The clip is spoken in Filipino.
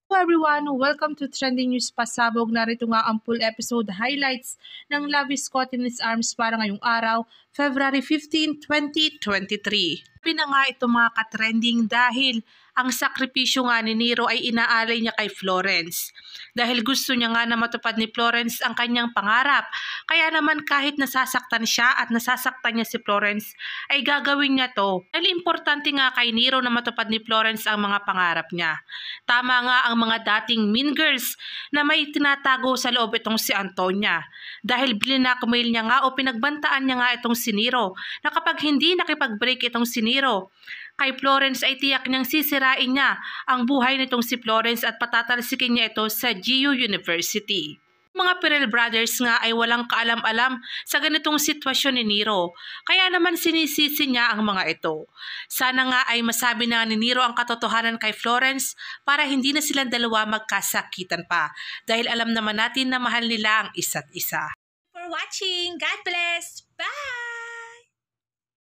Hello everyone! Welcome to Trending News Pasabog. Narito nga ang full episode highlights ng Love is Caught in His Arms para ngayong araw, February 15, 2023. Sabi na nga ito mga katrending dahil ang sakripisyo nga ni Nero ay inaalay niya kay Florence. Dahil gusto niya nga na matupad ni Florence ang kanyang pangarap. Kaya naman kahit nasasaktan siya at nasasaktan niya si Florence ay gagawin niya to. Dahil importante nga kay Nero na matupad ni Florence ang mga pangarap niya. Tama nga ang mga dating mean girls na may tinatago sa loob itong si Antonia. Dahil binakmail niya nga o pinagbantaan niya nga itong si Nero na kapag hindi nakipag-break itong si Nero kay Florence ay tiyak niyang sisirain niya ang buhay nitong si Florence at patatalsikin niya ito sa GU University. Mga Pirel brothers nga ay walang kaalam-alam sa ganitong sitwasyon ni Nero, kaya naman sinisisi niya ang mga ito. Sana nga ay masabi na ni Nero ang katotohanan kay Florence para hindi na silang dalawa magkasakitan pa, dahil alam naman natin na mahal nila ang isa't isa. For watching. God bless. Bye!